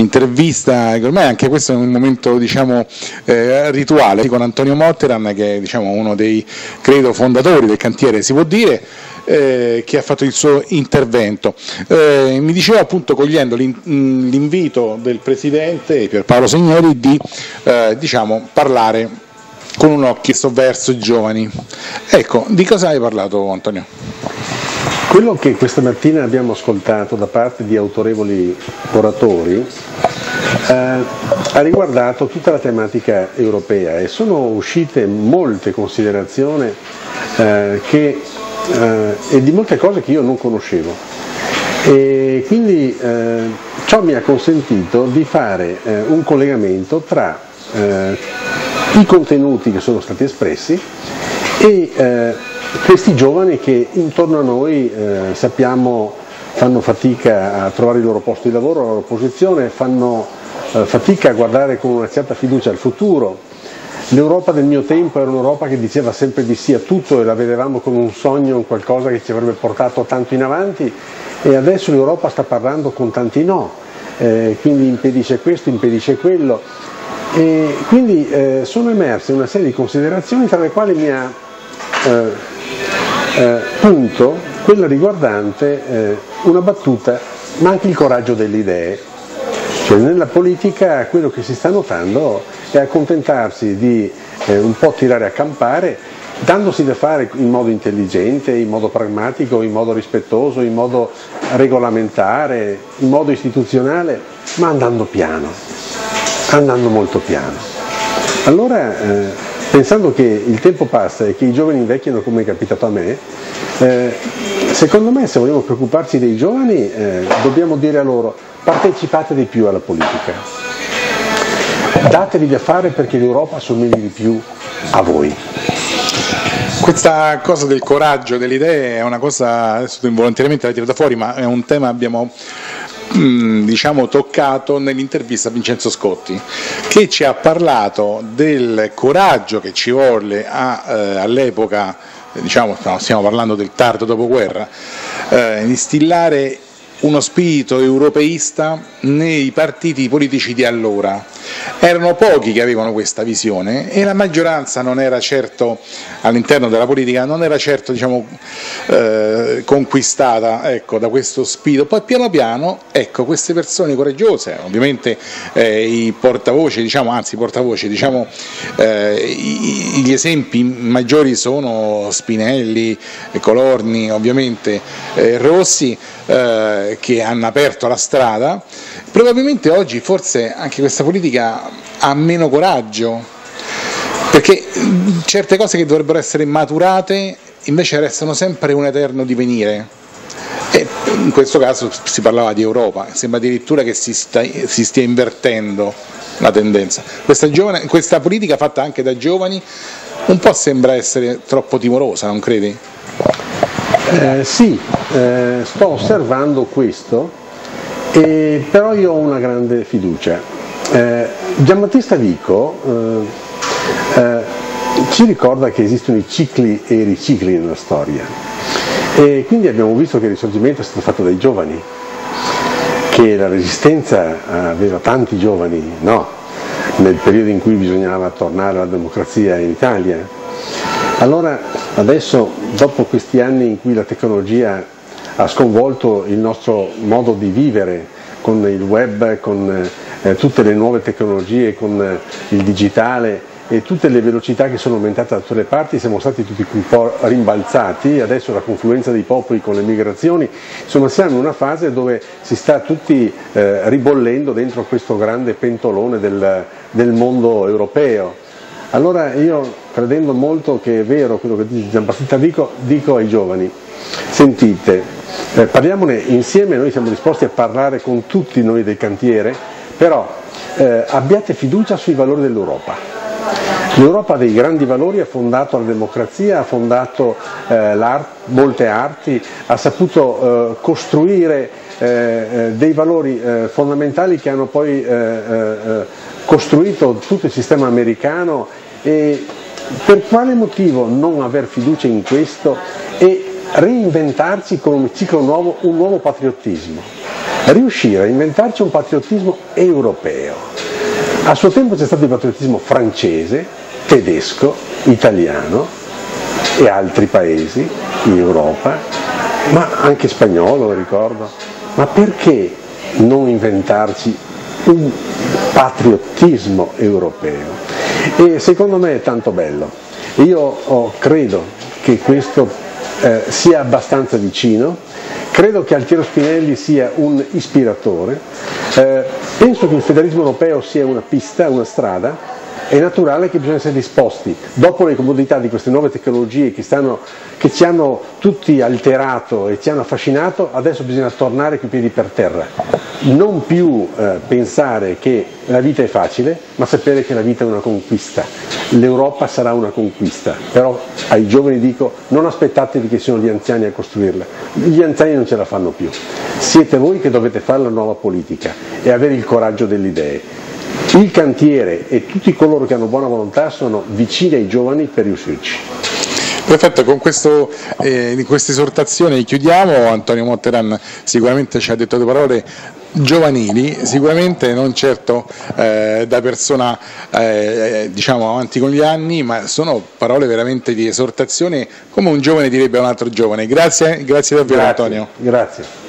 intervista, ormai anche questo è un momento diciamo rituale con Antonio Motteran, che è diciamo uno dei credo fondatori del cantiere, si può dire, che ha fatto il suo intervento. Mi diceva appunto, cogliendo l'invito del Presidente Pierpaolo Signori, di diciamo parlare con un occhio verso i giovani. Ecco, di cosa hai parlato, Antonio? Quello che questa mattina abbiamo ascoltato da parte di autorevoli oratori ha riguardato tutta la tematica europea e sono uscite molte considerazioni e di molte cose che io non conoscevo, e quindi ciò mi ha consentito di fare un collegamento tra i contenuti che sono stati espressi e questi giovani che intorno a noi sappiamo fanno fatica a trovare il loro posto di lavoro, la loro posizione, fanno fatica a guardare con una certa fiducia al futuro. L'Europa del mio tempo era un'Europa che diceva sempre di sì a tutto e la vedevamo come un sogno, qualcosa che ci avrebbe portato tanto in avanti, e adesso l'Europa sta parlando con tanti no, quindi impedisce questo, impedisce quello, e quindi sono emerse una serie di considerazioni, tra le quali mi ha punto quella riguardante una battuta, ma anche il coraggio delle idee. Cioè, nella politica quello che si sta notando è accontentarsi di un po' tirare a campare, dandosi da fare in modo intelligente, in modo pragmatico, in modo rispettoso, in modo regolamentare, in modo istituzionale, ma andando piano, andando molto piano. Allora, pensando che il tempo passa e che i giovani invecchiano, come è capitato a me, secondo me, se vogliamo preoccuparci dei giovani, dobbiamo dire a loro: partecipate di più alla politica, datevi da fare perché l'Europa assomigli di più a voi. Questa cosa del coraggio delle idee è una cosa, adesso involontariamente la tirata fuori, ma è un tema che abbiamo diciamo toccato nell'intervista a Vincenzo Scotti, che ci ha parlato del coraggio che ci volle all'epoca, diciamo, stiamo parlando del tardo dopoguerra, instillare uno spirito europeista nei partiti politici di allora. Erano pochi che avevano questa visione e la maggioranza non era certo, all'interno della politica, non era certo diciamo, conquistata ecco, da questo spirito. Poi piano piano ecco, queste persone coraggiose, ovviamente i portavoce, diciamo, gli esempi maggiori sono Spinelli, Colorni, ovviamente Rossi, che hanno aperto la strada. Probabilmente oggi forse anche questa politica ha meno coraggio, perché certe cose che dovrebbero essere maturate invece restano sempre un eterno divenire, e in questo caso si parlava di Europa, sembra addirittura che si stia invertendo la tendenza. Questa politica fatta anche da giovani un po' sembra essere troppo timorosa, non credi? Sì, sto osservando questo, però io ho una grande fiducia. Giambattista Vico ci ricorda che esistono i cicli e i ricicli nella storia, e quindi abbiamo visto che il risorgimento è stato fatto dai giovani, che la resistenza aveva tanti giovani, no, nel periodo in cui bisognava tornare alla democrazia in Italia. Allora adesso, dopo questi anni in cui la tecnologia ha sconvolto il nostro modo di vivere, con il web, con tutte le nuove tecnologie, con il digitale e tutte le velocità che sono aumentate da tutte le parti, siamo stati tutti un po' rimbalzati, adesso la confluenza dei popoli con le migrazioni, insomma siamo in una fase dove si sta tutti ribollendo dentro questo grande pentolone del mondo europeo. Allora io, credendo molto che è vero quello che dice Giambattista Vico, dico ai giovani: sentite, parliamone insieme, noi siamo disposti a parlare con tutti noi del cantiere, però abbiate fiducia sui valori dell'Europa. L'Europa ha dei grandi valori, ha fondato la democrazia, ha fondato molte arti, ha saputo costruire dei valori fondamentali che hanno poi costruito tutto il sistema americano. E per quale motivo non aver fiducia in questo e reinventarci con un ciclo nuovo, un nuovo patriottismo? riuscire a inventarci un patriottismo europeo. A suo tempo c'è stato il patriottismo francese, tedesco, italiano e altri paesi in Europa, ma anche spagnolo, ricordo. Ma perché non inventarci un patriottismo europeo? E secondo me è tanto bello. Io credo che questo sia abbastanza vicino, credo che Altiero Spinelli sia un ispiratore, penso che il federalismo europeo sia una pista, una strada. È naturale che bisogna essere disposti, dopo le comodità di queste nuove tecnologie che ci hanno tutti alterato e ci hanno affascinato, adesso bisogna tornare coi piedi per terra, non più pensare che la vita è facile, ma sapere che la vita è una conquista. L'Europa sarà una conquista, però ai giovani dico: non aspettatevi che siano gli anziani a costruirla, gli anziani non ce la fanno più, siete voi che dovete fare la nuova politica e avere il coraggio delle idee. Il cantiere e tutti coloro che hanno buona volontà sono vicini ai giovani per riuscirci. Perfetto, con questa esortazione chiudiamo. Antonio Motteran sicuramente ci ha detto due parole giovanili, sicuramente non certo da persona diciamo avanti con gli anni, ma sono parole veramente di esortazione, come un giovane direbbe a un altro giovane. Grazie davvero. Antonio. Grazie.